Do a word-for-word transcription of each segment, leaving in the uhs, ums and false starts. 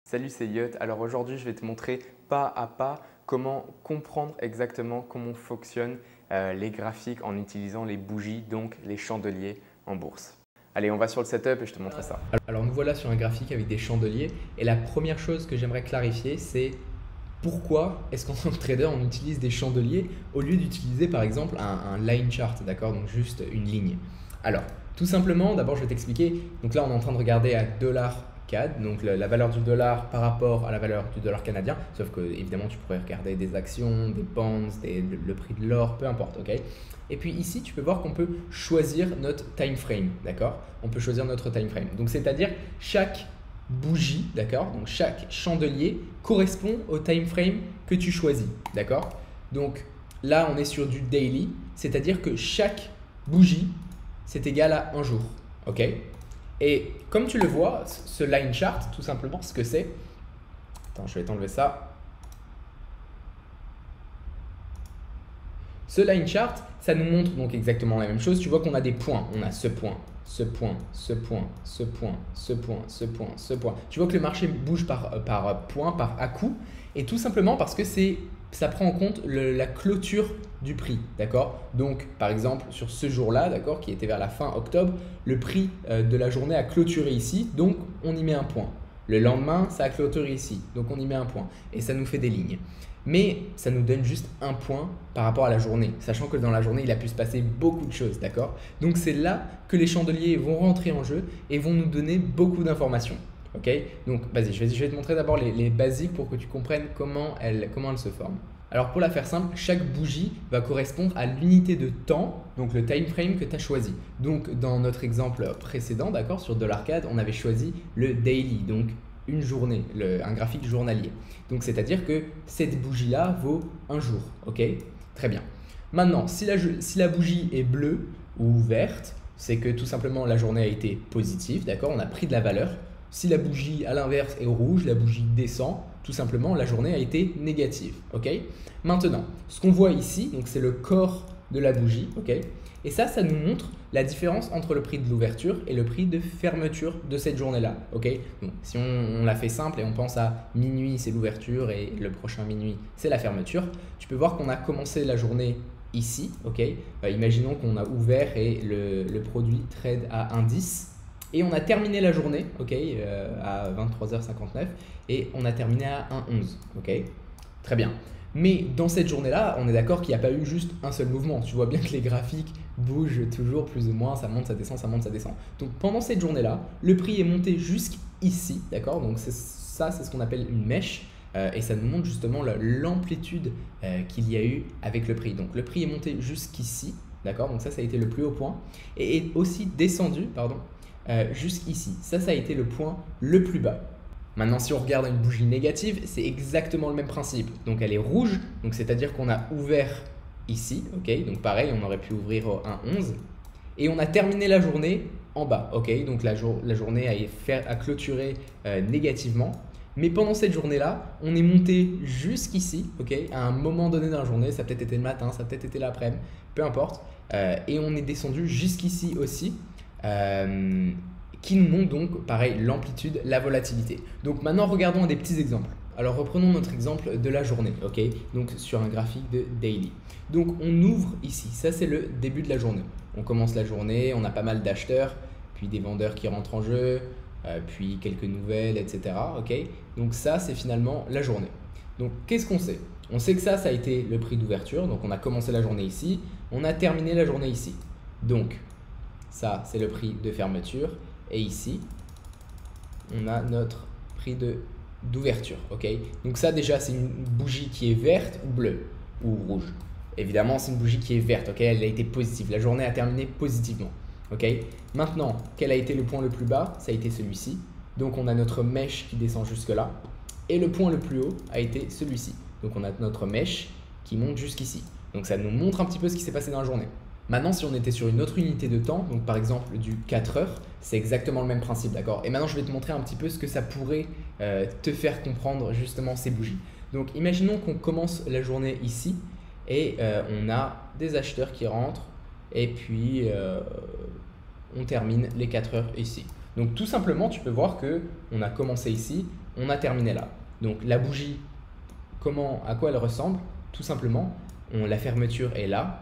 Salut, c'est Yot. Alors aujourd'hui, je vais te montrer pas à pas comment comprendre exactement comment fonctionnent euh, les graphiques en utilisant les bougies, donc les chandeliers en bourse. Allez, on va sur le setup et je te montre ça. Alors nous voilà sur un graphique avec des chandeliers et la première chose que j'aimerais clarifier, c'est pourquoi est-ce qu'en tant que trader on utilise des chandeliers au lieu d'utiliser par exemple un, un line chart, d'accord, donc juste une ligne. Alors tout simplement, d'abord je vais t'expliquer. Donc là on est en train de regarder à dollar C A D, donc la, la valeur du dollar par rapport à la valeur du dollar canadien, sauf que évidemment tu pourrais regarder des actions, des bonds, des, le, le prix de l'or, peu importe, ok. Et puis ici tu peux voir qu'on peut choisir notre time frame, d'accord. On peut choisir notre time frame. Donc c'est-à-dire chaque bougie, d'accord, donc chaque chandelier correspond au time frame que tu choisis, d'accord. Donc là on est sur du daily, c'est-à-dire que chaque bougie c'est égal à un jour, ok. Et comme tu le vois, ce line chart, tout simplement, ce que c'est, attends, je vais t'enlever ça. Ce line chart, ça nous montre donc exactement la même chose. Tu vois qu'on a des points. On a ce point, ce point, ce point, ce point, ce point, ce point, ce point. Tu vois que le marché bouge par, par point, par à-coup. Et tout simplement parce que c'est, ça prend en compte le, la clôture du prix, d'accord. Donc, par exemple, sur ce jour-là, d'accord, qui était vers la fin octobre, le prix euh, de la journée a clôturé ici, donc on y met un point. Le lendemain, ça a clôturé ici, donc on y met un point. Et ça nous fait des lignes. Mais ça nous donne juste un point par rapport à la journée, sachant que dans la journée, il a pu se passer beaucoup de choses, d'accord. Donc, c'est là que les chandeliers vont rentrer en jeu et vont nous donner beaucoup d'informations. Ok, donc vas-y, je vais, je vais te montrer d'abord les, les basiques pour que tu comprennes comment elles, comment elles se forment. Alors pour la faire simple, chaque bougie va correspondre à l'unité de temps, donc le time frame que tu as choisi. Donc dans notre exemple précédent, d'accord, sur dollar C A D, on avait choisi le daily, donc une journée, le, un graphique journalier. Donc c'est-à-dire que cette bougie-là vaut un jour, ok. Très bien. Maintenant, si la, si la bougie est bleue ou verte, c'est que tout simplement la journée a été positive, d'accord, on a pris de la valeur. Si la bougie à l'inverse est rouge, la bougie descend, tout simplement la journée a été négative. Okay. Maintenant, ce qu'on voit ici, c'est le corps de la bougie. Okay. Et ça, ça nous montre la différence entre le prix de l'ouverture et le prix de fermeture de cette journée-là. Okay. Donc, si on, on la fait simple et on pense à minuit, c'est l'ouverture et le prochain minuit, c'est la fermeture, tu peux voir qu'on a commencé la journée ici. Okay. Euh, imaginons qu'on a ouvert et le, le produit trade à un virgule dix. Et on a terminé la journée, ok, euh, à vingt-trois heures cinquante-neuf et on a terminé à un virgule onze, ok. Très bien. Mais dans cette journée-là, on est d'accord qu'il n'y a pas eu juste un seul mouvement. Tu vois bien que les graphiques bougent toujours plus ou moins, ça monte, ça descend, ça monte, ça descend. Donc pendant cette journée-là, le prix est monté jusqu'ici, d'accord. Donc ça, c'est ce qu'on appelle une mèche. Euh, et ça nous montre justement l'amplitude euh, qu'il y a eu avec le prix. Donc le prix est monté jusqu'ici, d'accord. Donc ça, ça a été le plus haut point. Et est aussi descendu, pardon. Euh, jusqu'ici. Ça, ça a été le point le plus bas. Maintenant, si on regarde une bougie négative, c'est exactement le même principe. Donc, elle est rouge, donc c'est-à-dire qu'on a ouvert ici, ok. Donc, pareil, on aurait pu ouvrir au un virgule onze. Et on a terminé la journée en bas, ok. Donc, la, jour, la journée a, fait, a clôturé euh, négativement. Mais pendant cette journée-là, on est monté jusqu'ici, ok, à un moment donné dans la journée. Ça a peut-être été le matin, ça a peut-être été l'après-midi, peu importe. Euh, et on est descendu jusqu'ici aussi. Euh, qui nous montre donc pareil l'amplitude, la volatilité. Donc maintenant regardons des petits exemples. Alors reprenons notre exemple de la journée, ok, donc sur un graphique de daily. Donc on ouvre ici, ça c'est le début de la journée. On commence la journée, on a pas mal d'acheteurs, puis des vendeurs qui rentrent en jeu, euh, puis quelques nouvelles, et cetera. Ok, donc ça c'est finalement la journée. Donc qu'est-ce qu'on sait? On sait que ça, ça a été le prix d'ouverture, donc on a commencé la journée ici, on a terminé la journée ici. Donc ça, c'est le prix de fermeture. Et ici, on a notre prix d'ouverture. Okay. Donc ça, déjà, c'est une bougie qui est verte ou bleue ou rouge. Évidemment, c'est une bougie qui est verte. Okay. Elle a été positive. La journée a terminé positivement. Okay. Maintenant, quel a été le point le plus bas? Ça a été celui-ci. Donc, on a notre mèche qui descend jusque-là. Et le point le plus haut a été celui-ci. Donc, on a notre mèche qui monte jusqu'ici. Donc, ça nous montre un petit peu ce qui s'est passé dans la journée. Maintenant, si on était sur une autre unité de temps, donc par exemple du quatre heures, c'est exactement le même principe, d'accord. Et maintenant, je vais te montrer un petit peu ce que ça pourrait euh, te faire comprendre justement ces bougies. Donc, imaginons qu'on commence la journée ici et euh, on a des acheteurs qui rentrent et puis euh, on termine les quatre heures ici. Donc, tout simplement, tu peux voir que on a commencé ici, on a terminé là. Donc la bougie, comment, à quoi elle ressemble? Tout simplement, on, la fermeture est là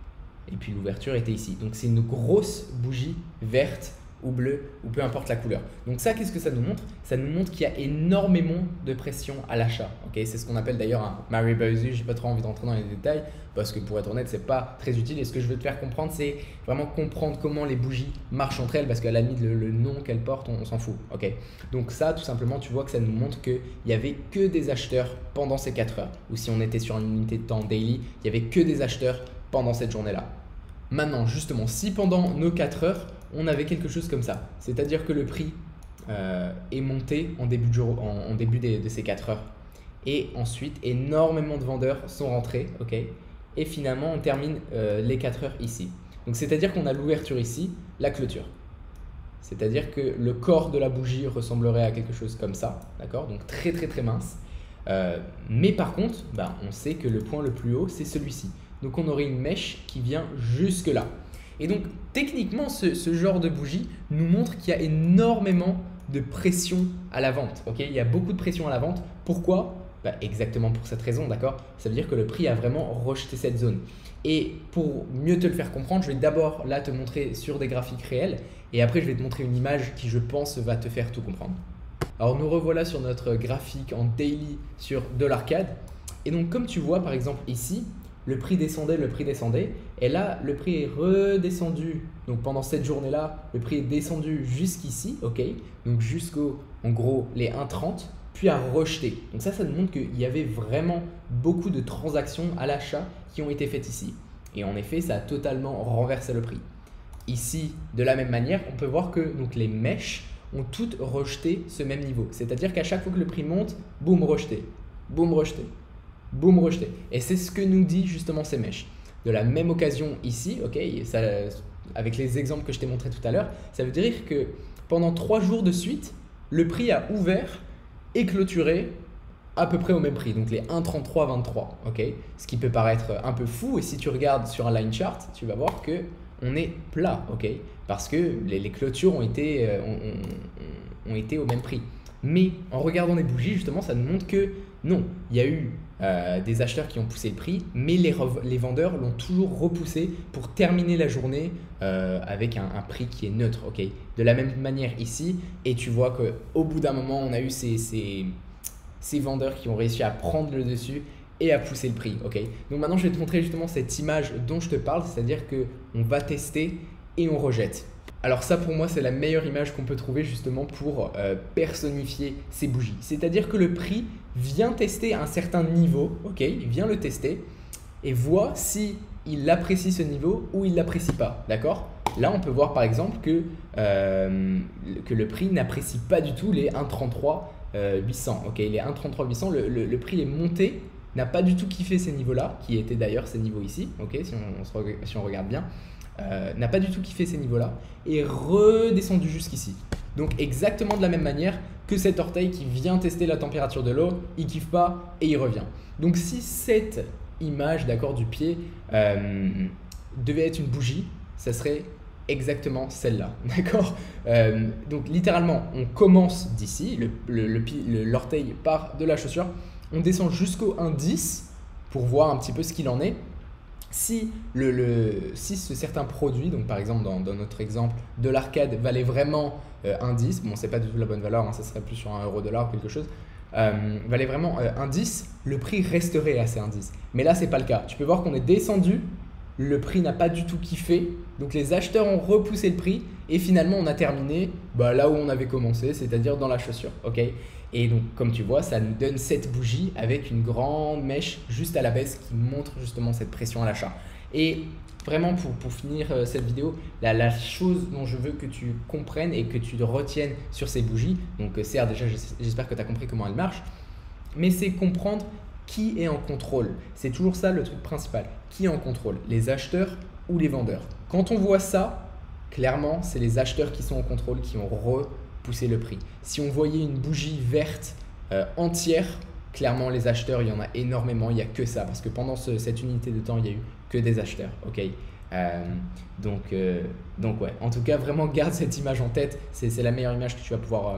et puis l'ouverture était ici. Donc c'est une grosse bougie verte ou bleue ou peu importe la couleur. Donc ça, qu'est-ce que ça nous montre? Ça nous montre qu'il y a énormément de pression à l'achat. Okay, c'est ce qu'on appelle d'ailleurs un Mary Bausey. Je n'ai pas trop envie d'entrer dans les détails parce que pour être honnête, c'est pas très utile. Et ce que je veux te faire comprendre, c'est vraiment comprendre comment les bougies marchent entre elles parce qu'à la limite, le, le nom qu'elles portent, on, on s'en fout. Okay, donc ça, tout simplement, tu vois que ça nous montre qu'il n'y avait que des acheteurs pendant ces quatre heures. Ou si on était sur une unité de temps daily, il n'y avait que des acheteurs pendant cette journée-là. Maintenant, justement, si pendant nos quatre heures, on avait quelque chose comme ça, c'est-à-dire que le prix euh, est monté en début de, jour, en, en début de, de ces quatre heures et ensuite énormément de vendeurs sont rentrés, ok, et finalement on termine euh, les quatre heures ici. Donc c'est-à-dire qu'on a l'ouverture ici, la clôture. C'est-à-dire que le corps de la bougie ressemblerait à quelque chose comme ça, d'accord, donc très très très mince. Euh, mais par contre, bah, on sait que le point le plus haut c'est celui-ci. Donc on aurait une mèche qui vient jusque là. Et donc, techniquement, ce, ce genre de bougie nous montre qu'il y a énormément de pression à la vente. Okay, il y a beaucoup de pression à la vente. Pourquoi? Bah, exactement pour cette raison, d'accord? Ça veut dire que le prix a vraiment rejeté cette zone. Et pour mieux te le faire comprendre, je vais d'abord là te montrer sur des graphiques réels et après, je vais te montrer une image qui, je pense, va te faire tout comprendre. Alors, nous revoilà sur notre graphique en daily sur de l'arcade. Et donc, comme tu vois, par exemple, ici, le prix descendait, le prix descendait, et là, le prix est redescendu. Donc pendant cette journée-là, le prix est descendu jusqu'ici, ok, donc jusqu'au, en gros, les un virgule trente, puis a rejeté. Donc ça, ça nous montre qu'il y avait vraiment beaucoup de transactions à l'achat qui ont été faites ici. Et en effet, ça a totalement renversé le prix. Ici, de la même manière, on peut voir que donc, les mèches ont toutes rejeté ce même niveau. C'est-à-dire qu'à chaque fois que le prix monte, boum, rejeté, boum, rejeté. Boum, rejeté. Et c'est ce que nous dit justement ces mèches. De la même occasion ici, ok, ça, avec les exemples que je t'ai montrés tout à l'heure, ça veut dire que pendant trois jours de suite, le prix a ouvert et clôturé à peu près au même prix, donc les un virgule trente-trois vingt-trois, ok, ce qui peut paraître un peu fou. Et si tu regardes sur un line chart, tu vas voir que on est plat, ok, parce que les, les clôtures ont été, euh, ont, ont, ont été au même prix. Mais en regardant les bougies, justement, ça nous montre que non, il y a eu euh, des acheteurs qui ont poussé le prix, mais les, les vendeurs l'ont toujours repoussé pour terminer la journée euh, avec un, un prix qui est neutre. Okay, de la même manière ici, et tu vois qu'au bout d'un moment, on a eu ces, ces, ces vendeurs qui ont réussi à prendre le dessus et à pousser le prix. Okay, donc maintenant, je vais te montrer justement cette image dont je te parle, c'est-à-dire qu'on va tester et on rejette. Alors ça, pour moi, c'est la meilleure image qu'on peut trouver justement pour euh, personnifier ces bougies. C'est-à-dire que le prix vient tester un certain niveau, ok, il vient le tester et voit si il apprécie ce niveau ou il ne l'apprécie pas, d'accord? Là, on peut voir par exemple que, euh, que le prix n'apprécie pas du tout les un virgule trente-trois huit cents. Ok, les un virgule trente-trois huit cents, le, le, le prix est monté, n'a pas du tout kiffé ces niveaux-là, qui étaient d'ailleurs ces niveaux ici, ok, si on, on se, si on regarde bien. Euh, n'a pas du tout kiffé ces niveaux-là et redescendu jusqu'ici. Donc exactement de la même manière que cet orteil qui vient tester la température de l'eau, il kiffe pas et il revient. Donc si cette image d'accord du pied euh, devait être une bougie, ça serait exactement celle-là, d'accord. euh, Donc littéralement, on commence d'ici, le, le, le, le, l'orteil part de la chaussure, on descend jusqu'au indice pour voir un petit peu ce qu'il en est. Si, le, le, si ce certain produit, donc par exemple dans, dans notre exemple de l'arcade, valait vraiment euh, un dix, bon c'est pas du tout la bonne valeur, hein, ça serait plus sur un euro dollar ou quelque chose, euh, valait vraiment euh, un dix, le prix resterait à ces un dix. Mais là c'est pas le cas, tu peux voir qu'on est descendu, le prix n'a pas du tout kiffé, donc les acheteurs ont repoussé le prix et finalement on a terminé bah, là où on avait commencé, c'est-à-dire dans la chaussure, ok. Et donc, comme tu vois, ça nous donne cette bougie avec une grande mèche juste à la baisse qui montre justement cette pression à l'achat. Et vraiment, pour, pour finir euh, cette vidéo, la, la chose dont je veux que tu comprennes et que tu te retiennes sur ces bougies, donc euh, certes, déjà, j'espère que tu as compris comment elles marchent, mais c'est comprendre qui est en contrôle. C'est toujours ça le truc principal. Qui est en contrôle? Les acheteurs ou les vendeurs? Quand on voit ça, clairement, c'est les acheteurs qui sont en contrôle, qui ont re pousser le prix. Si on voyait une bougie verte euh, entière, clairement les acheteurs, il y en a énormément, il n'y a que ça parce que pendant ce, cette unité de temps, il n'y a eu que des acheteurs. Ok, euh, donc, euh, donc ouais, en tout cas, vraiment garde cette image en tête, c'est la meilleure image que tu vas pouvoir, euh,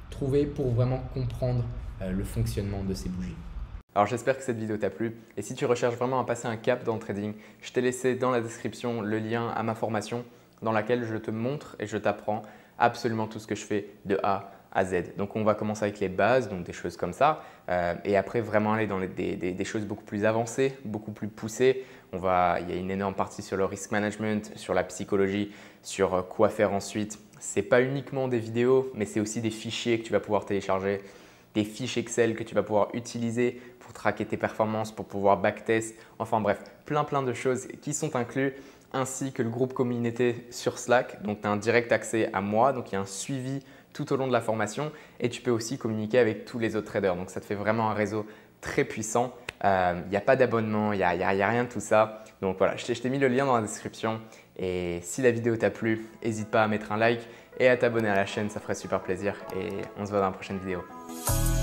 trouver pour vraiment comprendre euh, le fonctionnement de ces bougies. Alors j'espère que cette vidéo t'a plu et si tu recherches vraiment à passer un cap dans le trading, je t'ai laissé dans la description le lien à ma formation dans laquelle je te montre et je t'apprends absolument tout ce que je fais de A à Z. Donc on va commencer avec les bases, donc des choses comme ça euh, et après vraiment aller dans les, des, des, des choses beaucoup plus avancées, beaucoup plus poussées. On va, il y a une énorme partie sur le risk management, sur la psychologie, sur quoi faire ensuite. Ce n'est pas uniquement des vidéos mais c'est aussi des fichiers que tu vas pouvoir télécharger, des fiches Excel que tu vas pouvoir utiliser pour traquer tes performances, pour pouvoir backtest, enfin bref, plein plein de choses qui sont inclus, ainsi que le groupe communauté sur Slack. Donc tu as un direct accès à moi, donc il y a un suivi tout au long de la formation et tu peux aussi communiquer avec tous les autres traders. Donc ça te fait vraiment un réseau très puissant. Il euh, n'y a pas d'abonnement, il n'y a, y a, y a rien de tout ça. Donc voilà, je t'ai mis le lien dans la description et si la vidéo t'a plu, n'hésite pas à mettre un like et à t'abonner à la chaîne, ça ferait super plaisir et on se voit dans la prochaine vidéo.